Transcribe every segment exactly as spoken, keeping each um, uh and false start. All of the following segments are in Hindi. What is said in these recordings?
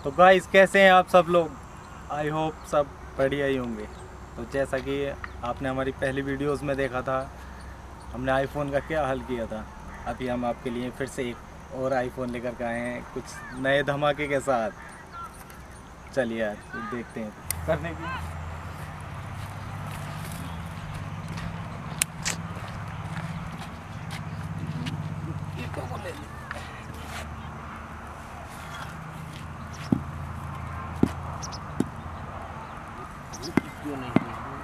तो गाइस कैसे हैं आप सब लोग। आई होप सब बढ़िया ही होंगे। तो जैसा कि आपने हमारी पहली वीडियोस में देखा था, हमने आईफोन का क्या हल किया था। अभी हम आपके लिए फिर से एक और आईफोन लेकर के आए हैं कुछ नए धमाके के साथ। चलिए यार देखते हैं करने की। क्यों नहीं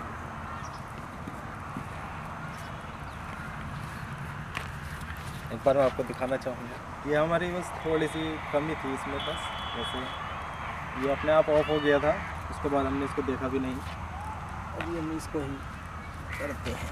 एक बार मैं आपको दिखाना चाहूँगा। ये हमारी बस थोड़ी सी कमी थी इसमें, बस जैसे ये अपने आप ऑफ हो गया था, उसके बाद हमने इसको देखा भी नहीं। अभी हम इसको ही करते हैं।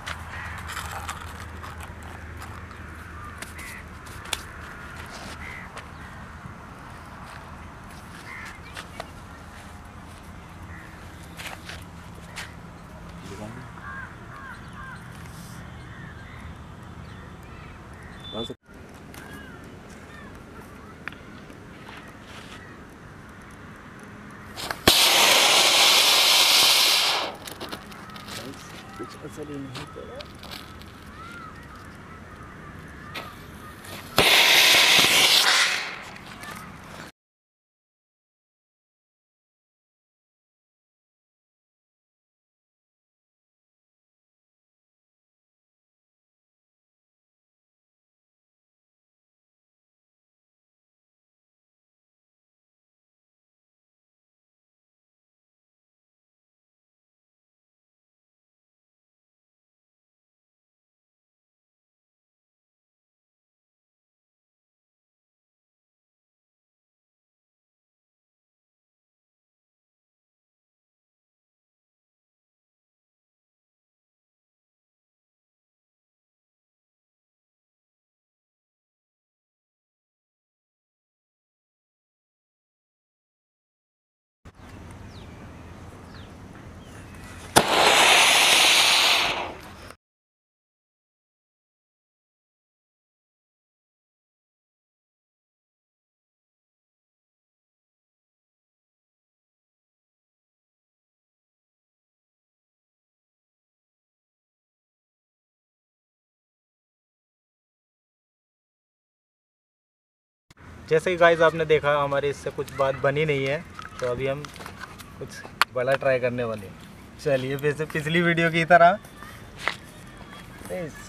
बस कुछ असर ही नहीं पड़ा। जैसे कि गाइस आपने देखा हमारे इससे कुछ बात बनी नहीं है, तो अभी हम कुछ बड़ा ट्राई करने वाले हैं। चलिए फिर से पिछली वीडियो की तरह